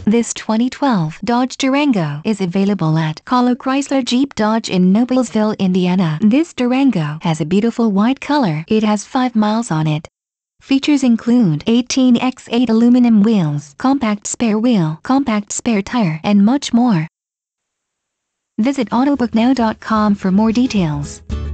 This 2012 Dodge Durango is available at Kahlo Chrysler Jeep Dodge in Noblesville, Indiana. This Durango has a beautiful white color. It has 5 miles on it. Features include 18x8 aluminum wheels, compact spare wheel, compact spare tire, and much more. Visit autobooknow.com for more details.